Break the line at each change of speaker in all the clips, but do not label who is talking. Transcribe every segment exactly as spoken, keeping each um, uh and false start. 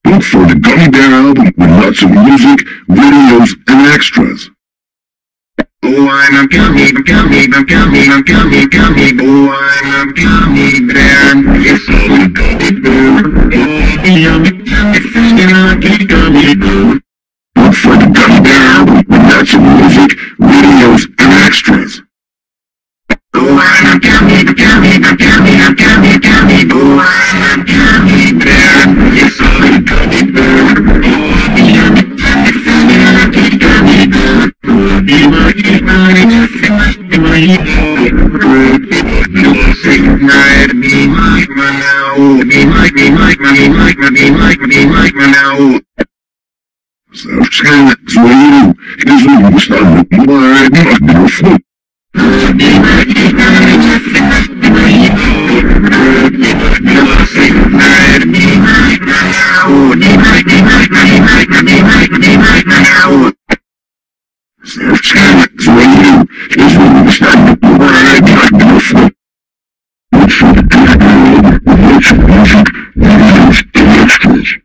Look for the Gummy Bear album with lots of music, videos, and extras.
Oh, I'm a gummy, a gummy, a gummy, a gummy, gummy. Oh, I'm a gummy bear. Yes, I'm a gummy bear. I'm a gummy, gummy bear.
Look for the Gummy Bear album with lots of music, videos, and extras.
Oh, I'm a gummy, a gummy, a gummy, a gummy, gummy. Oh, I'm a gummy bear. Yes, I'm a gummy bear. I'm a gummy, gummy bear. Be my, be my, be my, be my, be my now. Be my, be my, be my, be my, be my now.
Совершенно свою изуму стану моя микрофон. Совершенно свою изуму стану моя микрофон. Лучше переговоры, лучше музык, videos and extras.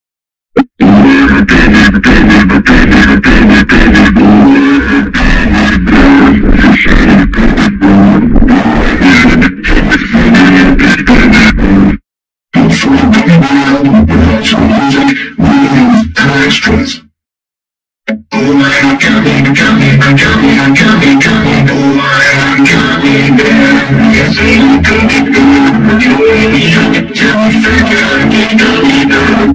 Extras.
Oh, I'm a gummy, a gummy, a gummy, a gummy, gummy. Oh, I'm a gummy bear. Yes, I'm a gummy bear. I'm a gummy, gummy bear.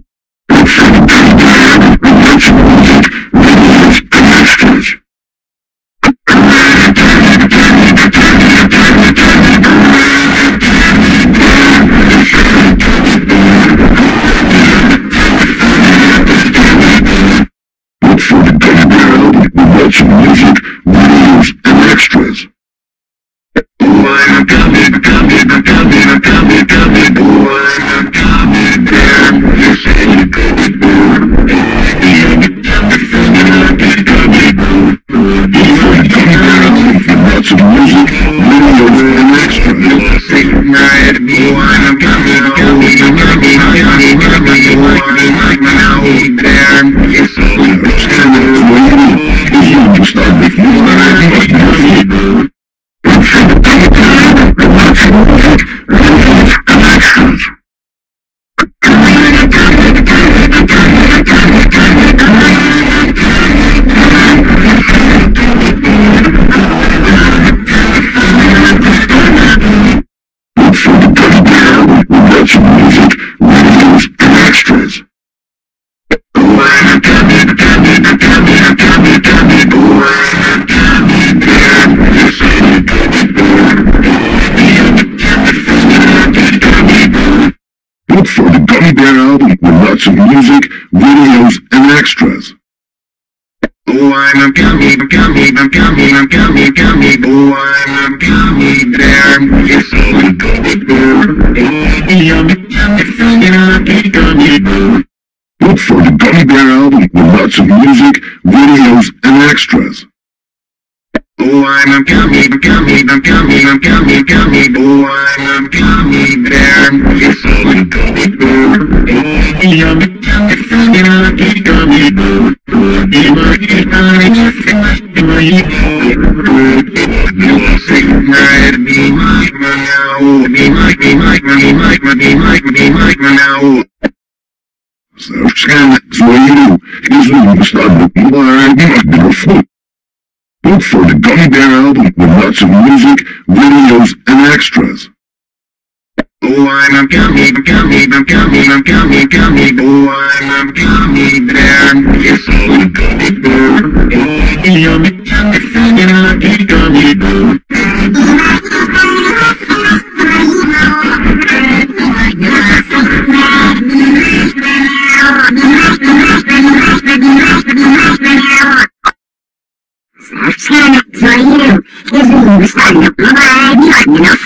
Look for the Gummy Bear album with lots of music, videos, and extras.
Oh, I'm a gummy, a gummy, a gummy, a gummy, gummy. Oh, I'm a gummy bear. Yes, I'm a gummy bear. I'm a gummy, gummy bear.
Look for the Gummy Bear album with lots of music, videos, and extras.
Oh, I'm a gummy, a gummy, a gummy, a gummy, gummy. Oh, I'm a gummy bear. Yes, I'm a
Совершенно свою изуму стану моя микрофон. Лучше переговоры, лучше музык, videos and extras. Look for the Gummy Bear album with lots of music, videos, and extras.
Oh, I'm a gummy, a gummy, a gummy, a gummy, gummy. Oh, I'm a gummy bear. Yes, I'm a gummy bear. I'm a gummy, gummy bear.
Look for the Gummy Bear album with lots of music, videos, and extras.
Oh, I'm a gummy, a gummy, a gummy, a gummy, gummy. Oh, I'm a gummy bear. Yes, I'm a gummy bear. I'm a gummy, gummy bear.
Look for the Gummy Bear album with lots of music, videos, and extras.
Oh, I'm a gummy, a gummy, a gummy, a gummy, gummy. Oh, I'm a gummy bear. Yes, I'm a gummy bear. I'm a gummy, gummy bear. Be my, be my, be my, be my now. Be my, be my, be my, be my, be my now.
Совершенно свою изуму стану моя микрофон. Look for the Gummy Bear album with lots of music, videos, and extras.
Oh, I'm a gummy, a gummy, a gummy, a gummy, gummy. Oh, I'm a gummy bear. Yes, I'm a gummy bear. I'm a gummy, gummy bear.
Совершенно свою изуму стану моя микрофон.